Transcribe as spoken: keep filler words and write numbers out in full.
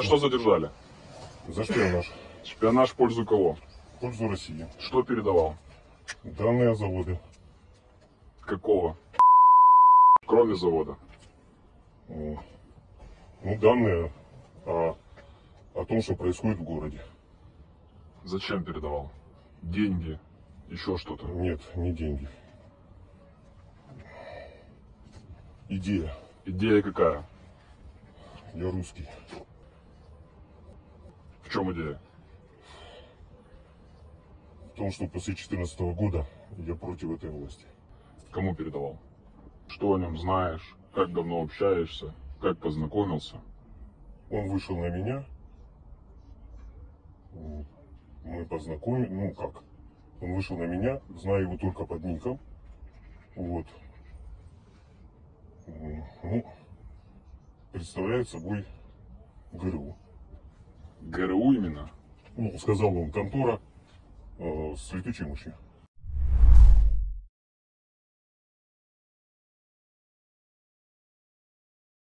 что задержали? За шпионаж. Шпионаж в пользу кого? В пользу России. Что передавал? Данные о заводе. Какого? Кроме завода. Ну, данные о, о том, что происходит в городе. Зачем передавал? Деньги? Еще что-то? Нет, не деньги. Идея. Идея какая? Я русский. В чем идея? В том, что после две тысячи четырнадцатого года я против этой власти. Кому передавал? Что о нем знаешь? Как давно общаешься? Как познакомился? Он вышел на меня. Мы познакомились. Ну как? Он вышел на меня, знаю его только под ником. Вот. Ну, представляет собой ГРУ. ГРУ именно? Ну, сказал он, контора э, с летучей мышью.